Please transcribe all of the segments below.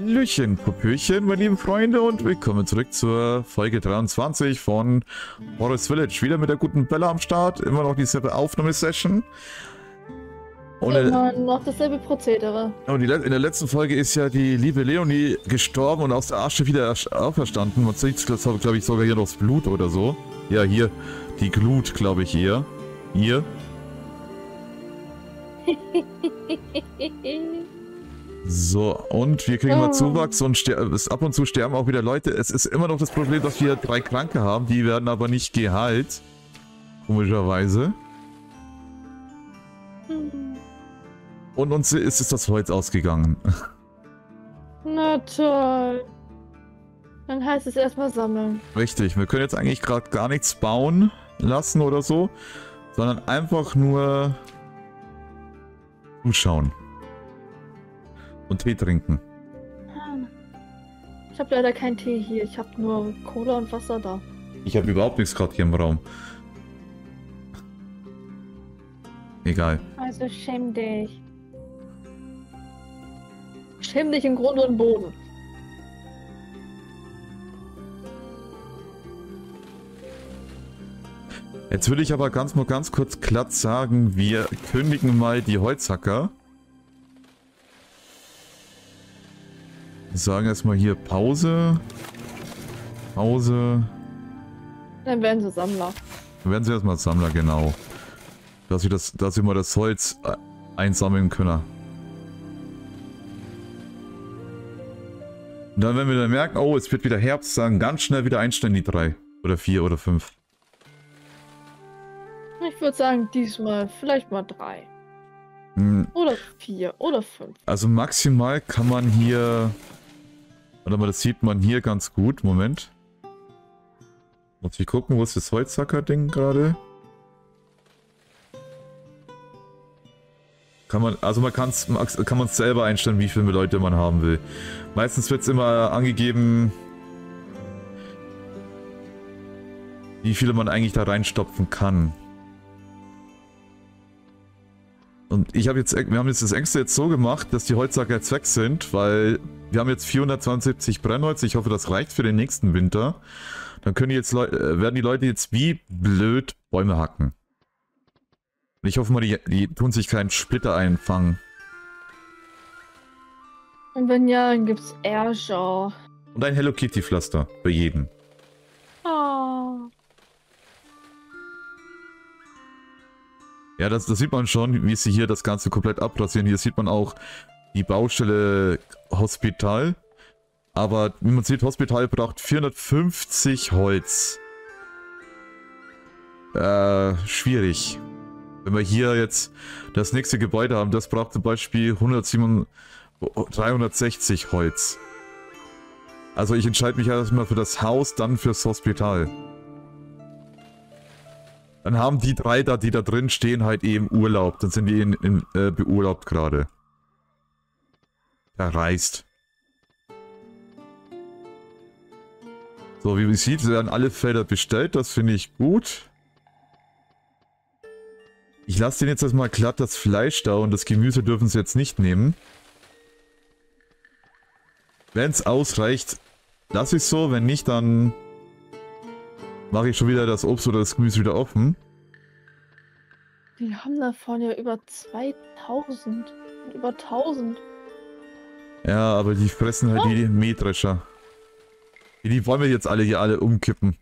Hallöchen, Popöchen, meine lieben Freunde, und willkommen zurück zur Folge 23 von Forest Village. Wieder mit der guten Bella am Start, immer noch dieselbe Aufnahmesession. Und Immer noch dasselbe Prozedere. in der letzten Folge ist ja die liebe Leonie gestorben und aus der Asche wieder auferstanden. Man sieht, glaube ich, sogar hier noch das Blut oder so. Ja, hier, die Glut, glaube ich, hier. Hier. So, und wir kriegen mal Zuwachs und ab und zu sterben auch wieder Leute. Es ist immer noch das Problem, dass wir 3 Kranke haben, die werden aber nicht geheilt. Komischerweise. Und uns ist das Holz ausgegangen. Na toll. Dann heißt es erstmal sammeln. Richtig, wir können jetzt eigentlich gerade gar nichts bauen lassen oder so, sondern einfach nur zuschauen. Und Tee trinken. Ich habe leider keinen Tee hier. Ich habe nur Cola und Wasser da. Ich habe überhaupt nichts gerade hier im Raum. Egal. Also schäm dich. Schäm dich in Grund und Boden. Jetzt würde ich aber ganz kurz glatt sagen, wir kündigen mal die Holzhacker. Wir sagen erstmal hier Pause. Pause. Dann werden sie Sammler. Dann werden sie erstmal Sammler, genau. Dass wir mal das Holz einsammeln können. Und dann, wenn wir dann merken, oh, es wird wieder Herbst, sagen ganz schnell wieder einstellen die 3 oder 4 oder 5. Ich würde sagen, diesmal vielleicht mal 3. Oder 4 oder 5. Also maximal kann man hier... Warte mal, das sieht man hier ganz gut. Moment. Muss ich gucken, wo ist das Holzhacker-Ding gerade? Man kann es selber einstellen, wie viele Leute man haben will. Meistens wird es immer angegeben, wie viele man eigentlich da reinstopfen kann. Und wir haben jetzt das Ängste jetzt so gemacht, dass die Holzhacker jetzt weg sind, weil wir haben jetzt 472 Brennholz. Ich hoffe, das reicht für den nächsten Winter. Dann werden die Leute jetzt wie blöd Bäume hacken. Und ich hoffe mal, die tun sich keinen Splitter einfangen. Und wenn ja, dann gibt's Ärger. Und ein Hello Kitty Pflaster für jeden. Oh. Ja, das sieht man schon, wie sie hier das Ganze komplett abrasieren. Hier sieht man auch die Baustelle Hospital. Aber wie man sieht, Hospital braucht 450 Holz. Schwierig. Wenn wir hier jetzt das nächste Gebäude haben, das braucht zum Beispiel 360 Holz. Also ich entscheide mich erstmal für das Haus, dann fürs Hospital. Dann haben die 3 da, die da drin stehen, halt eben Urlaub. Dann sind die beurlaubt gerade. Verreist. So, wie man sieht, werden alle Felder bestellt. Das finde ich gut. Ich lasse den jetzt erstmal glatt das Fleisch da und das Gemüse dürfen sie jetzt nicht nehmen. Wenn es ausreicht, lasse ich es so. Wenn nicht, dann mache ich schon wieder das Obst oder das Gemüse wieder offen. Die haben da vorne ja über 2000 und über 1000. Ja, aber die fressen halt die Mähdrescher. Die wollen wir jetzt alle umkippen.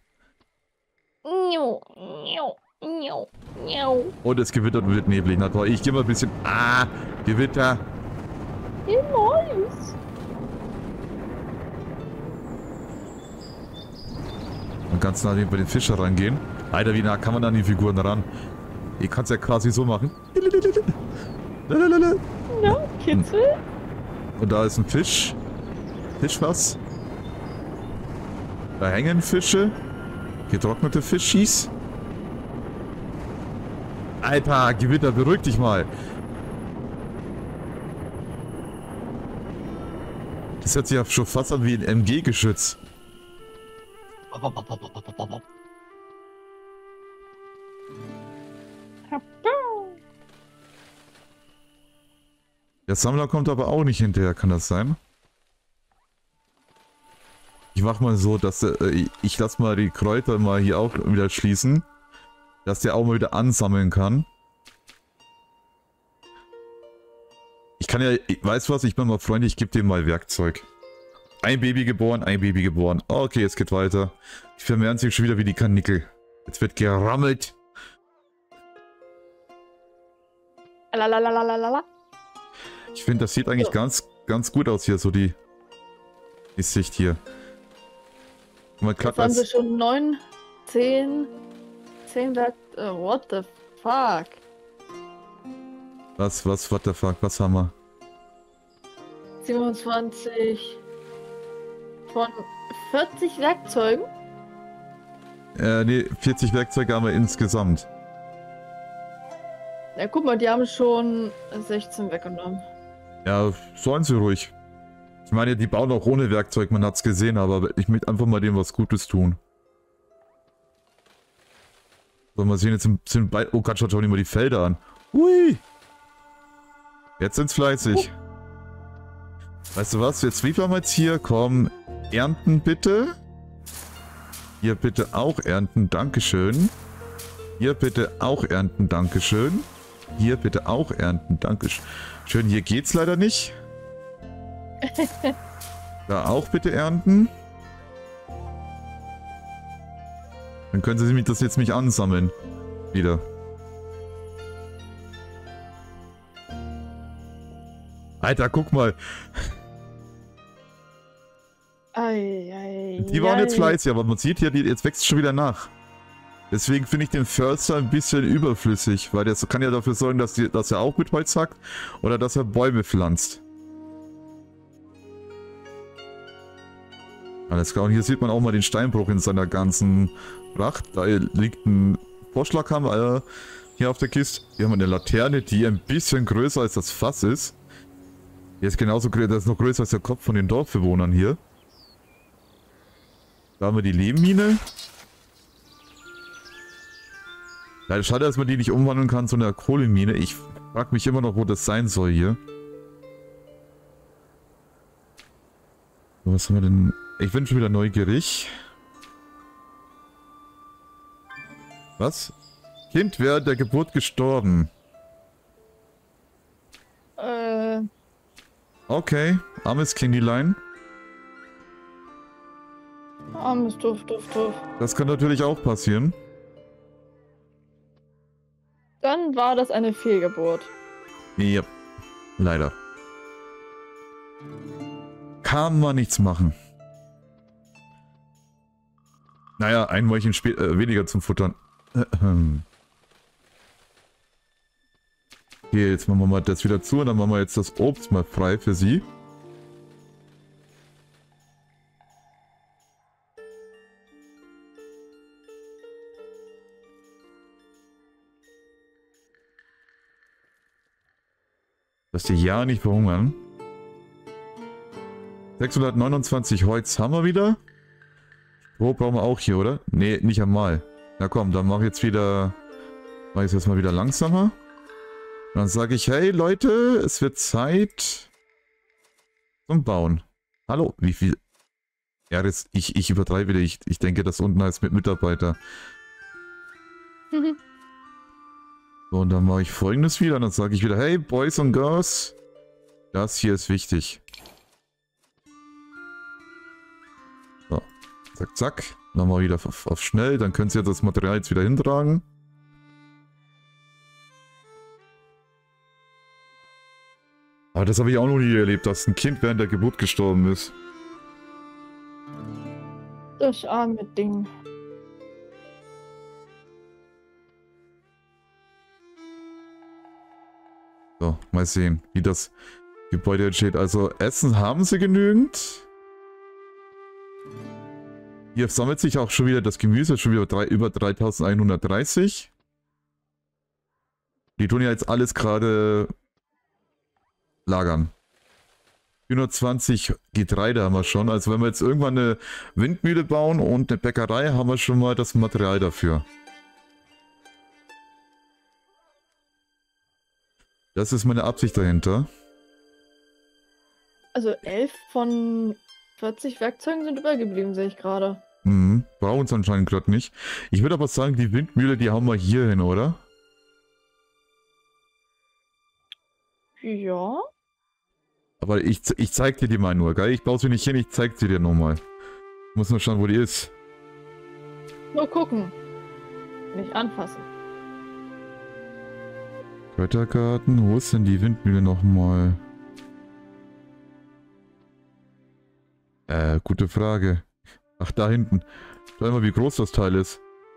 Und es gewittert und wird neblig. Na toll, ich gehe mal ein bisschen... Ah, Gewitter. Wie nice. Und ganz nah bei den Fischer rangehen. Alter, wie nah kann man an die Figuren ran? Ich kann es ja quasi so machen. Ja, Kitzel. Und da ist ein Fisch. Fischfass. Da hängen Fische. Getrocknete Fischis. Alter, Gewitter, beruhig dich mal. Das hört sich ja schon fast an wie ein MG-Geschütz. Der Sammler kommt aber auch nicht hinterher, kann das sein? mach mal so, dass ich lass mal die Kräuter mal hier auch wieder schließen. Dass der auch mal wieder ansammeln kann. Ich kann ja, weißt du was, ich bin mal freundlich, ich gebe dem mal Werkzeug. Ein Baby geboren, ein Baby geboren. Okay, es geht weiter. Die vermehren sich schon wieder wie die Karnickel. Jetzt wird gerammelt. Lalalala. Ich finde, das sieht eigentlich ganz gut aus hier, so die Sicht hier. Mal Jetzt haben wir schon 9, 10 Werk... what the fuck? Was, what the fuck, was haben wir? 27 von 40 Werkzeugen? Ne, 40 Werkzeuge haben wir insgesamt. Ja, guck mal, die haben schon 16 weggenommen. Ja, sollen sie ruhig. Ich meine, die bauen auch ohne Werkzeug, man hat's gesehen, aber ich möchte einfach mal dem was Gutes tun. So, mal sehen, jetzt sind beide... Oh Gott, schaut nicht mal die Felder an. Hui! Jetzt sind's fleißig. Weißt du was, jetzt liefern wir jetzt hier, komm, ernten bitte. Hier bitte auch ernten, dankeschön. Hier bitte auch ernten, dankeschön. Hier bitte auch ernten, dankeschön. Schön, hier geht's leider nicht. Da auch bitte ernten. Dann können Sie das jetzt nicht ansammeln. Wieder. Alter, guck mal. Die waren jetzt fleißig, aber man sieht hier, jetzt wächst schon wieder nach. Deswegen finde ich den Förster ein bisschen überflüssig, weil der kann ja dafür sorgen, dass er auch mit Holz hackt oder dass er Bäume pflanzt. Alles klar, und hier sieht man auch mal den Steinbruch in seiner ganzen Pracht. Da liegt ein Vorschlaghammer hier auf der Kiste. Hier haben wir eine Laterne, die ein bisschen größer als das Fass ist. Die ist genauso groß, das ist noch größer als der Kopf von den Dorfbewohnern hier. Da haben wir die Lehmmine. Ja, schade, dass man die nicht umwandeln kann zu einer Kohlemine. Ich frage mich immer noch, wo das sein soll hier. Was haben wir denn? Ich bin schon wieder neugierig. Was? Kind während der Geburt gestorben. Okay, armes Kindilein. Armes Duff. Das kann natürlich auch passieren. Dann war das eine Fehlgeburt. Ja, leider. Kann man nichts machen. Naja, ein Mäulchen weniger zum Futtern. Okay, jetzt machen wir mal das wieder zu und dann machen wir jetzt das Obst mal frei für sie. Dass die ja nicht verhungern. 629 Holz haben wir wieder. Stroh brauchen wir auch hier, oder? Nee, nicht einmal. Na komm, dann mache ich jetzt mal wieder langsamer. Dann sage ich, hey Leute, es wird Zeit zum Bauen. Hallo, wie viel? Ja, das, ich übertreibe wieder. Ich denke, das unten heißt mit Mitarbeiter. So, und dann mache ich Folgendes wieder. Dann sage ich wieder, hey Boys und Girls, das hier ist wichtig. So, zack, zack. Dann mal wieder auf schnell. Dann können Sie jetzt das Material jetzt wieder hintragen. Aber das habe ich auch noch nie erlebt, dass ein Kind während der Geburt gestorben ist. Das arme Ding. So, mal sehen, wie das Gebäude entsteht. Also, Essen haben sie genügend. Hier sammelt sich auch schon wieder das Gemüse, schon wieder über 3130. Die tun ja jetzt alles gerade lagern. 420 Getreide haben wir schon. Also wenn wir jetzt irgendwann eine Windmühle bauen und eine Bäckerei, haben wir schon mal das Material dafür. Das ist meine Absicht dahinter. Also 11 von 40 Werkzeuge sind übergeblieben, sehe ich gerade. Mhm. Brauchen uns anscheinend gerade nicht. Ich würde aber sagen, die Windmühle, die hauen wir hier hin, oder? Ja. Aber ich zeig dir die mal nur, geil? Ich baue sie nicht hin, ich zeig sie dir nochmal. Muss nur schauen, wo die ist. Nur gucken. Nicht anfassen. Göttergarten, wo ist denn die Windmühle nochmal? Gute Frage. Ach, da hinten. Schau mal, wie groß das Teil ist.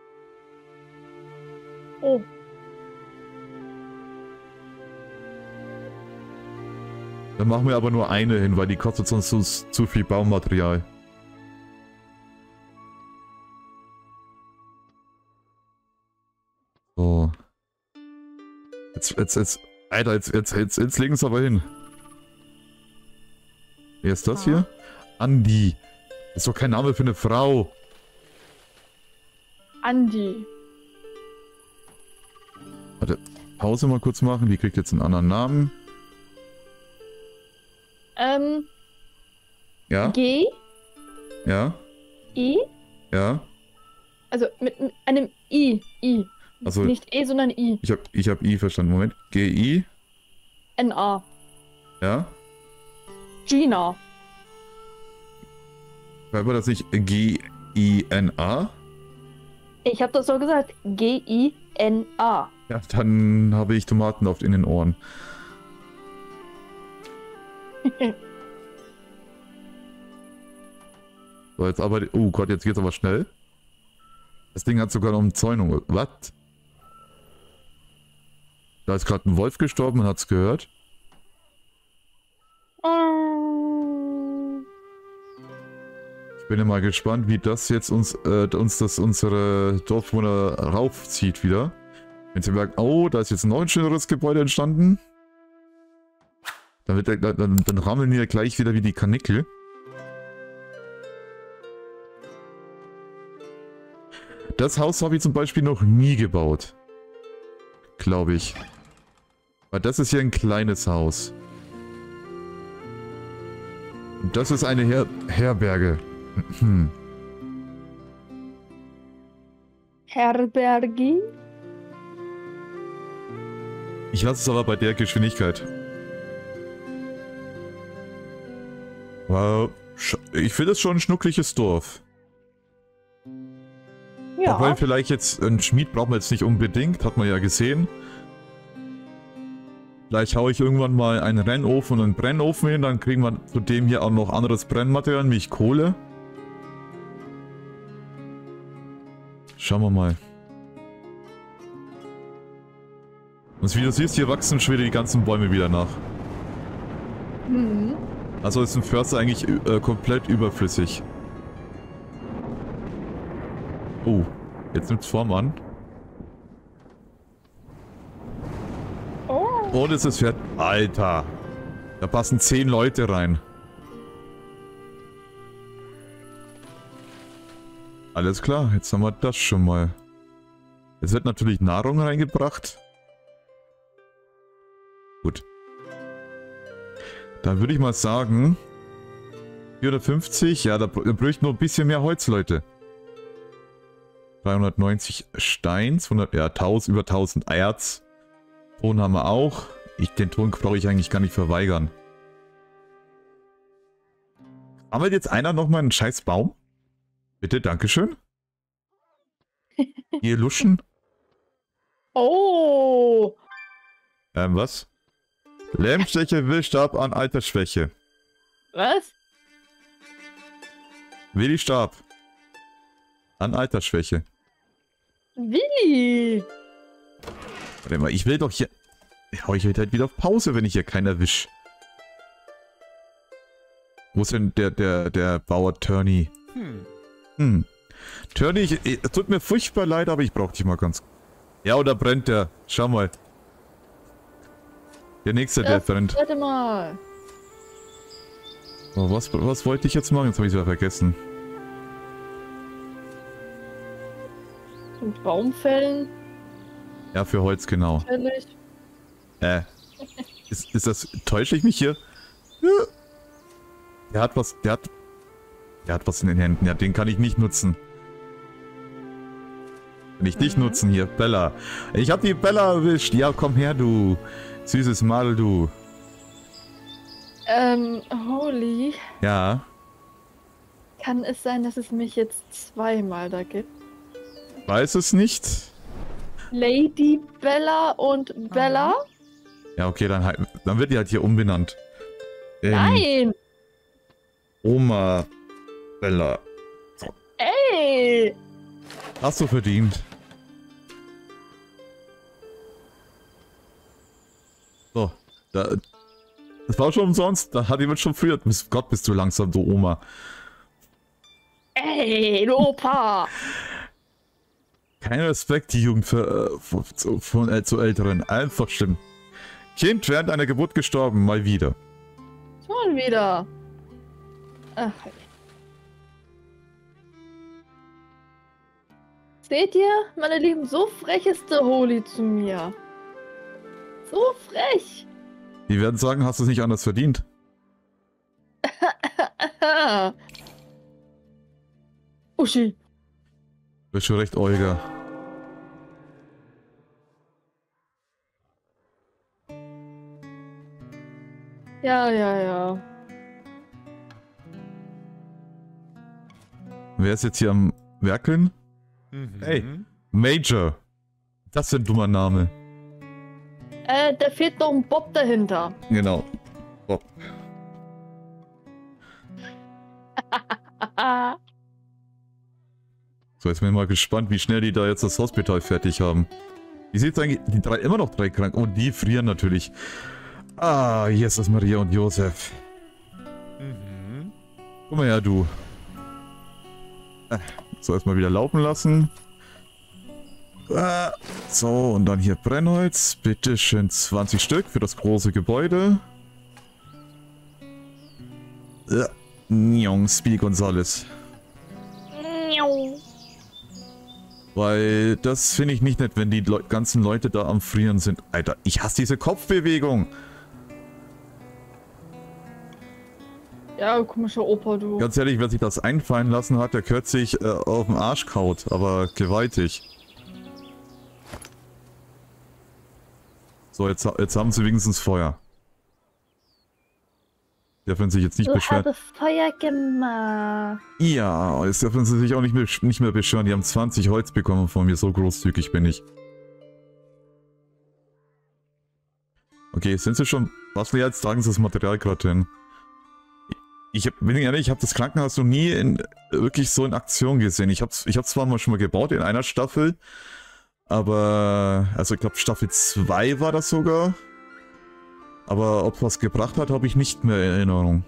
Oh. Dann machen wir aber nur eine hin, weil die kostet sonst zu viel Baumaterial. So. Alter, jetzt legen sie aber hin. Wer ist das hier? Andi. Ist doch kein Name für eine Frau. Andi. Warte, Pause mal kurz machen. Die kriegt jetzt einen anderen Namen. Ja? G, Ja? I, Ja? also mit einem I. Also, Nicht E, sondern I. ich hab I verstanden. Moment. G-I? N-A. Ja? Gina. War das nicht G-I-N-A? Ich habe das so gesagt. G-I-N-A. Ja, dann habe ich Tomaten in den Ohren. So, jetzt aber... Oh Gott, jetzt geht's aber schnell. Das Ding hat sogar eine Umzäunung. Was? Da ist gerade ein Wolf gestorben, man hat's gehört. Ich bin ja mal gespannt, wie das jetzt unsere Dorfbewohner raufzieht wieder. Wenn sie merken, oh, da ist jetzt noch ein schöneres Gebäude entstanden. Dann rammeln die ja gleich wieder wie die Karnickel. Das Haus habe ich zum Beispiel noch nie gebaut. Glaube ich. Weil das ist hier ein kleines Haus. Und das ist eine Herberge. Herbergi? Ich lasse es aber bei der Geschwindigkeit. Wow. Ich finde es schon ein schnuckliges Dorf. Ja. Auch wenn vielleicht jetzt ein Schmied braucht man jetzt nicht unbedingt, hat man ja gesehen. Vielleicht haue ich irgendwann mal einen Rennofen und einen Brennofen hin, dann kriegen wir zudem hier auch noch anderes Brennmaterial, nämlich Kohle. Schauen wir mal. Und wie du siehst, hier wachsen schon wieder die ganzen Bäume wieder nach. Mhm. Also ist ein Förster eigentlich komplett überflüssig. Oh, jetzt nimmt's Form an. Oh. Und es ist fertig. Alter. Da passen 10 Leute rein. Alles klar, jetzt haben wir das schon mal. Jetzt wird natürlich Nahrung reingebracht. Gut. Dann würde ich mal sagen... 450, ja, da bräuchte nur ein bisschen mehr Holz, Leute. 390 Steins, 100, ja, über 1000 Erz. Ton haben wir auch. Den Ton brauche ich eigentlich gar nicht verweigern. Haben wir jetzt einer nochmal einen scheiß Baum? Bitte, dankeschön. Ihr Luschen? Oh. Was? Lähmschwäche will Stab an Altersschwäche. Was? Willi Stab. An Altersschwäche. Willi. Warte mal, ich will doch hier... Ich hau ich halt wieder auf Pause, wenn ich hier keinen erwisch. Wo ist denn der Bauer Turney? Turney, es tut mir furchtbar leid, aber ich brauch dich mal ganz... Ja, oder brennt der? Schau mal. Der nächste, der brennt. Warte mal. Oh, was wollte ich jetzt machen? Jetzt habe ich es wieder vergessen. Zum Baum fällen? Ja, für Holz, genau. Fällig. Ist das... Täusche ich mich hier? Der hat was... Der hat... Der hat was in den Händen. Ja, den kann ich nicht nutzen. Kann ich dich nutzen hier, Bella. Ich hab die Bella erwischt. Ja, komm her, du. Süßes Madel, du. Holy. Ja. Kann es sein, dass es mich jetzt zweimal da gibt? Weiß es nicht. Lady Bella und Bella? Ja, okay, dann wird die halt hier umbenannt. Nein! Oma Bella. Ey! Hast du verdient. So, das war schon umsonst. Da hat jemand schon früher. Gott, bist du langsam, du Oma. Ey, du Opa! Kein Respekt, die Jugend zu Älteren. Einfach schlimm. Kind während einer Geburt gestorben, mal wieder. Schon wieder. Ach. Seht ihr, meine Lieben, so frech ist der Holy zu mir. So frech. Die werden sagen, hast du es nicht anders verdient. Uschi. Du bist schon recht, Olga. Ja, ja, ja. Wer ist jetzt hier am Werkeln? Hey, Major. Das ist ein dummer Name. Da fehlt noch ein Bob dahinter. Genau. Bob. So, jetzt bin ich mal gespannt, wie schnell die da jetzt das Hospital fertig haben. Wie sieht's eigentlich? Die drei, immer noch drei krank. Oh, die frieren natürlich. Ah, Jesus, Maria und Josef. Guck mal her, du. So, erstmal wieder laufen lassen. So, und dann hier Brennholz. Bitte schön 20 Stück für das große Gebäude. Speedy Gonzales. Weil das finde ich nicht nett, wenn die ganzen Leute da am Frieren sind. Alter, ich hasse diese Kopfbewegung. Ja, komischer Opa, du. Ganz ehrlich, wer sich das einfallen lassen hat, der kürzlich auf den Arsch kaut, aber gewaltig. So, jetzt haben sie wenigstens Feuer. Dürfen sich jetzt nicht beschweren. Du hast Feuer gemacht. Ja, jetzt dürfen sie sich auch nicht mehr beschweren. Die haben 20 Holz bekommen von mir, so großzügig bin ich. Okay, sind sie schon... Was wir jetzt tragen sie das Material gerade hin? Bin ehrlich, ich habe das Krankenhaus noch nie wirklich so in Aktion gesehen. Ich hab's zwar mal schon mal gebaut in einer Staffel, aber, also ich glaube Staffel 2 war das sogar. Aber ob was gebracht hat, habe ich nicht mehr in Erinnerung.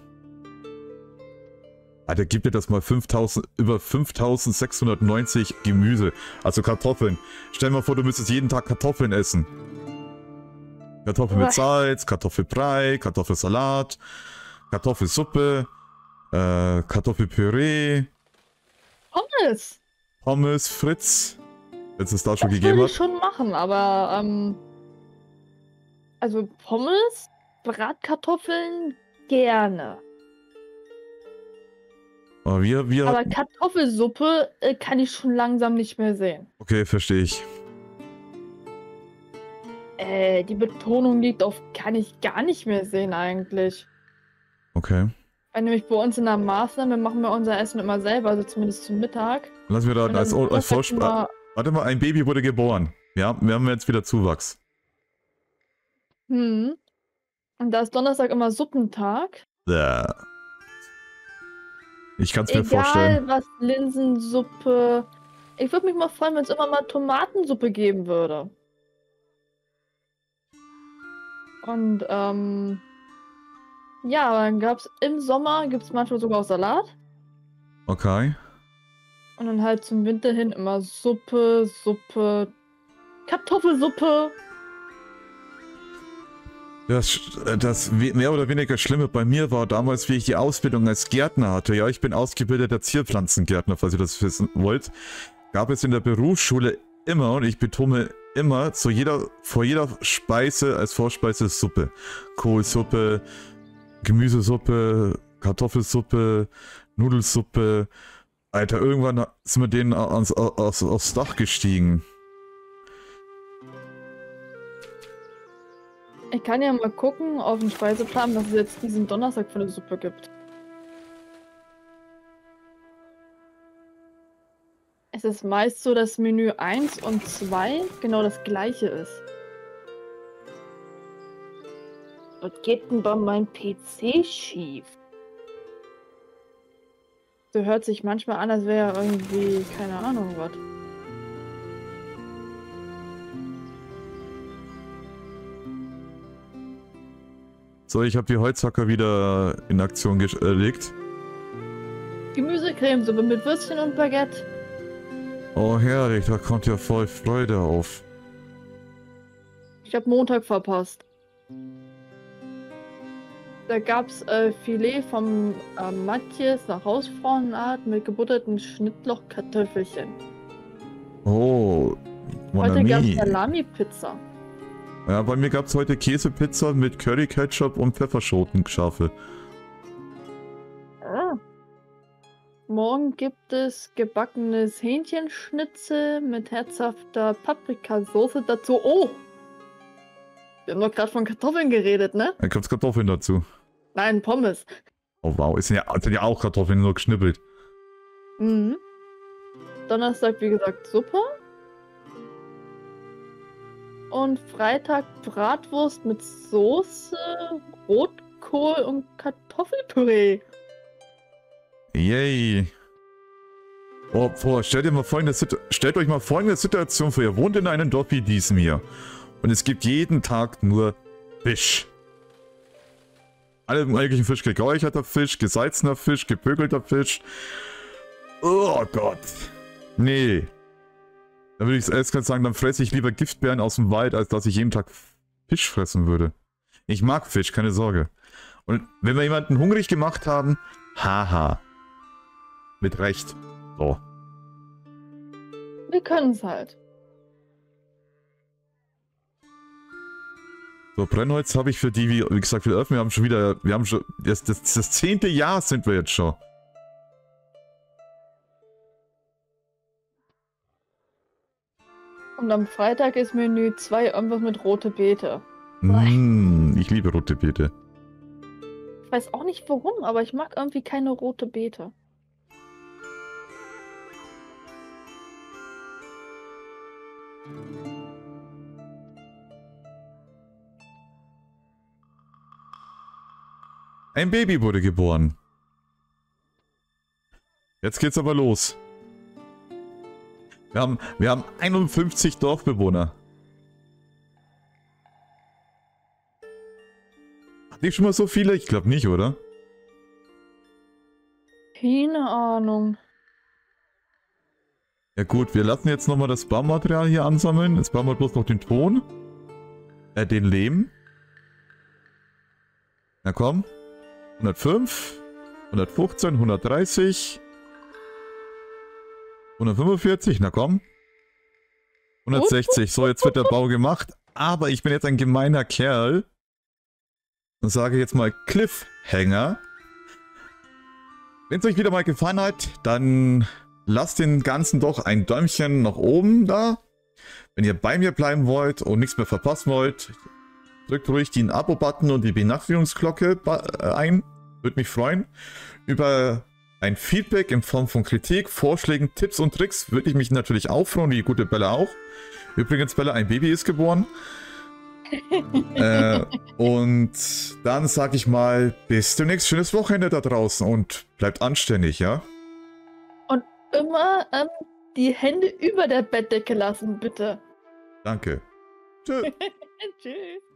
Alter, gib dir das mal über 5690 Gemüse, also Kartoffeln. Stell dir mal vor, du müsstest jeden Tag Kartoffeln essen. Kartoffeln mit Salz, Kartoffelbrei, Kartoffelsalat, Kartoffelsuppe, Kartoffelpüree. Pommes. Pommes, Fritz. Jetzt es da schon Das gegeben würde hat. ich schon machen, aber also Pommes, Bratkartoffeln gerne. Aber Aber Kartoffelsuppe kann ich schon langsam nicht mehr sehen. Okay, verstehe ich. Die Betonung liegt auf kann ich gar nicht mehr sehen eigentlich. Okay. Weil nämlich bei uns in der Maßnahme machen wir unser Essen immer selber, also zumindest zum Mittag. Lass mir da als Vorspann. Warte mal, ein Baby wurde geboren. Ja, wir haben jetzt wieder Zuwachs. Und da ist Donnerstag immer Suppentag. Ich kann es mir vorstellen. Egal was, Linsensuppe. Ich würde mich mal freuen, wenn es immer mal Tomatensuppe geben würde. Und ja, dann gab es im Sommer, gibt es manchmal sogar auch Salat. Okay. Und dann halt zum Winter hin immer Suppe, Kartoffelsuppe. Das mehr oder weniger Schlimme bei mir war damals, wie ich die Ausbildung als Gärtner hatte. Ja, ich bin ausgebildeter Zierpflanzengärtner, falls ihr das wissen wollt. Gab es in der Berufsschule immer, und ich betone immer, vor jeder Speise als Vorspeise Suppe. Kohlsuppe, Gemüsesuppe, Kartoffelsuppe, Nudelsuppe. Alter, irgendwann sind wir denen aufs Dach gestiegen. Ich kann ja mal gucken auf den Speiseplan, was es jetzt diesen Donnerstag für eine Suppe gibt. Es ist meist so, dass Menü 1 und 2 genau das gleiche ist. Was geht denn bei meinem PC schief? So hört sich manchmal an, als wäre irgendwie, keine Ahnung, was. So, ich habe die Holzhacker wieder in Aktion gelegt. Gemüsecremesuppe mit Würstchen und Baguette. Oh herrlich, da kommt ja voll Freude auf. Ich habe Montag verpasst. Da gab's Filet vom Matjes nach Hausfrauenart mit gebutterten Schnittlochkartoffelchen. Oh, mon Heute gab's ami. Salami-Pizza. Ja, bei mir gab es heute Käsepizza mit Curry Ketchup und Pfefferschotenschafe. Ah. Morgen gibt es gebackenes Hähnchenschnitzel mit herzhafter Paprikasauce dazu. Oh! Wir haben doch gerade von Kartoffeln geredet, ne? Da gibt's Kartoffeln dazu. Nein, Pommes. Oh wow, sind ja auch Kartoffeln, nur geschnippelt. Mhm. Donnerstag, wie gesagt, Suppe. Und Freitag Bratwurst mit Soße, Rotkohl und Kartoffelpüree. Yay. Oh, boah, stellt euch mal folgende Situation vor. Ihr wohnt in einem Dorf wie diesem hier. Und es gibt jeden Tag nur Fisch. Alle möglichen Fisch, geräucherter Fisch, gesalzener Fisch, gebügelter Fisch. Oh Gott. Nee. Dann würde ich es erst sagen, dann fresse ich lieber Giftbeeren aus dem Wald, als dass ich jeden Tag Fisch fressen würde. Ich mag Fisch, keine Sorge. Und wenn wir jemanden hungrig gemacht haben, haha. Mit Recht. So. Wir können es halt. So, Brennholz habe ich für die, wie gesagt, wir haben schon wieder, das 10. Jahr sind wir jetzt schon. Und am Freitag ist Menü 2 irgendwas mit rote Beete. Ich liebe rote Beete. Ich weiß auch nicht warum, aber ich mag irgendwie keine rote Beete. Ein Baby wurde geboren. Jetzt geht's aber los. Wir haben 51 Dorfbewohner. Hat die schon mal so viele? Ich glaube nicht, oder? Keine Ahnung. Ja gut, wir lassen jetzt nochmal das Baumaterial hier ansammeln. Jetzt brauchen wir bloß noch den Ton. Den Lehm. Na komm. 105. 115, 130. 145, na komm. 160, so jetzt wird der Bau gemacht. Aber ich bin jetzt ein gemeiner Kerl. Und sage jetzt mal Cliffhanger. Wenn es euch wieder mal gefallen hat, dann lasst den Ganzen doch ein Däumchen nach oben da. Wenn ihr bei mir bleiben wollt und nichts mehr verpassen wollt, drückt ruhig den Abo-Button und die Benachrichtigungsglocke ein. Würde mich freuen. Über ein Feedback in Form von Kritik, Vorschlägen, Tipps und Tricks würde ich mich natürlich auch freuen, wie die gute Bella auch. Übrigens, Bella, ein Baby ist geboren. Und dann sage ich mal, bis demnächst, schönes Wochenende da draußen und bleibt anständig, ja? Und immer die Hände über der Bettdecke lassen, bitte. Danke. Tschö. Tschüss.